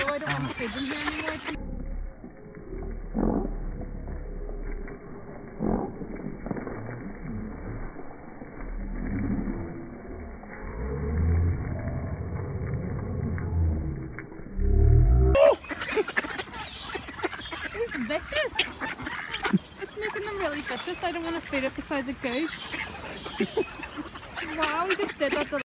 I don't want to feed them here anymore. It's vicious. It's making them really vicious. I don't want to feed it beside the goose. Wow, he just did that.